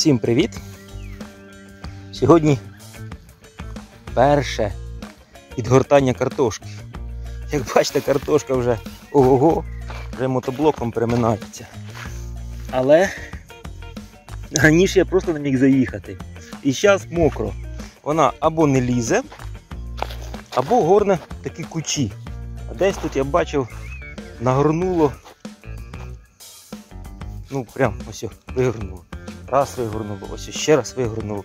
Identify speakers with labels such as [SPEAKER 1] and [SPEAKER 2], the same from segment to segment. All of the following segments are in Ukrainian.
[SPEAKER 1] Всім привіт! Сьогодні перше підгортання картошки. Як бачите, картошка вже ого-го, вже мотоблоком переминається. Але раніше я просто не міг заїхати. І зараз мокро. Вона або не лізе, або горне такі кучі. А десь тут я бачив, нагорнуло. Ну прям ось вигорнуло. Раз вигорнуло, ось ще раз вигорнуло.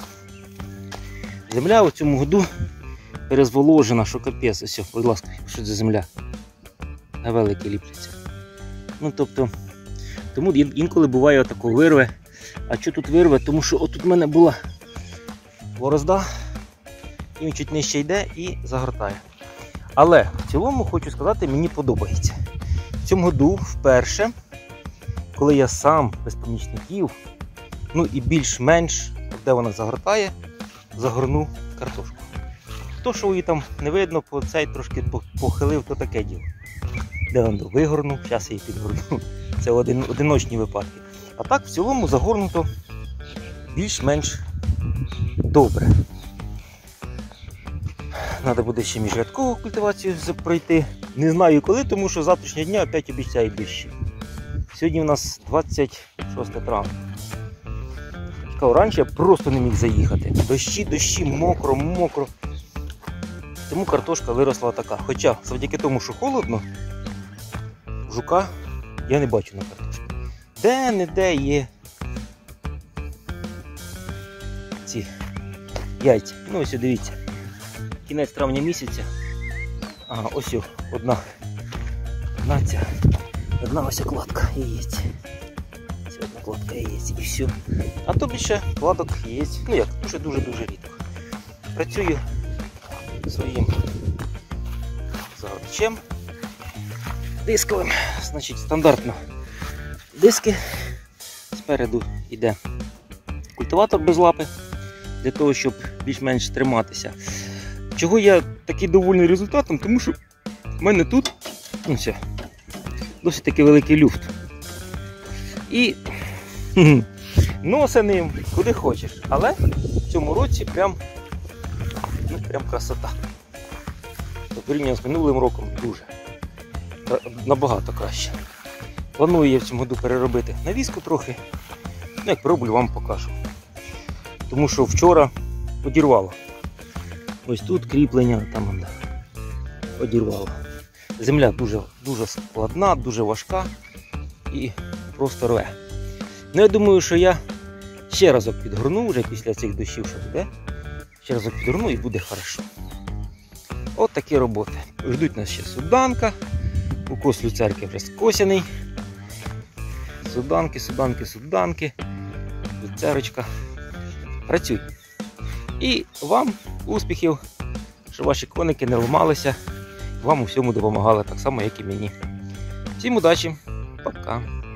[SPEAKER 1] Земля у цьому году перезволожена, що капець. Ось, будь ласка, що це за земля? На великі ліпляться. Ну тобто, тому інколи буває отако вирве. А що тут вирве? Тому що отут в мене була борозда, і він чуть нижче йде і загортає. Але в цілому хочу сказати, мені подобається. В цьому году вперше, коли я сам без помічників, ну і більш-менш, де вона загортає, загорну картошку. То, що її там не видно, по цей трошки похилив, то таке діло. Де він вигорнув, зараз я її підгорну. Це одиночні випадки. А так, в цілому, загорнуто більш-менш добре. Треба буде ще міжрядкову культивацію пройти. Не знаю коли, тому що завтрашнього дня опять обіцяють дощі. Сьогодні у нас 26 травня. Раніше я просто не міг заїхати. Дощі, мокро. Тому картошка виросла така. Хоча завдяки тому, що холодно, жука я не бачу на картошці. Де-не-де є ці яйця. Ну ось дивіться. Кінець травня місяця. Ага, ось одна ось кладка яєць. Ось одна кладка яєць і все. А то більше кладок є. Ну як, дуже-дуже рідко. Працюю своїм загортачем дисковим. Значить, стандартно диски. Спереду йде культиватор без лапи, для того, щоб більш-менш триматися. Чого я такий довольний результатом? Тому що в мене тут досить таки великий люфт. І носи ним куди хочеш. Але в цьому році прям красота. Порівняно з минулим роком дуже. Набагато краще. Планую я в цьому году переробити навіску трохи. Ну, як пороблю, вам покажу. Тому що вчора одірвало. Ось тут кріплення, там одірвало. Земля дуже складна, дуже важка і просто рве. Ну, я думаю, що я ще разок підгорну, вже після цих дощів, що буде. Ще разок підгорну і буде хорошо. От такі роботи. Ждуть нас ще суданка. Укос люцерки вже скосяний. Суданки. Люцерочка. Працюй. І вам успіхів, щоб ваші коники не ламалися. Вам у всьому допомагали так само, як і мені. Всім удачі. Пока.